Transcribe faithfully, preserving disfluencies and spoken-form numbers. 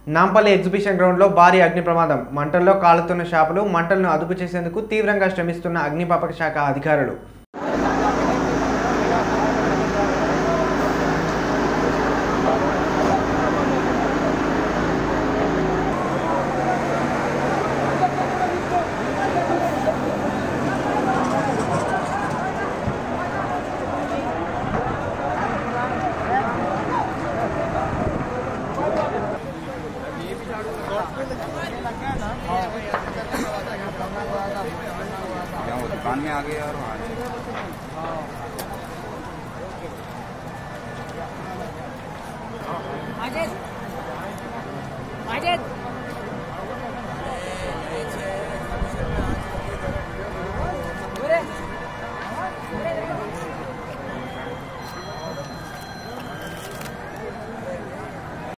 Nampally exhibition గ్రౌండ్లో భారీ అగ్ని ప్రమాదం. మంటల్లో కాలుతున్న షాపులు. మంటలను అదుపు చేసేందుకు తీవ్రంగా శ్రమిస్తున్న అగ్నిమాపక శాఖ అధికారులు. वो दुकान में आ गए और अजय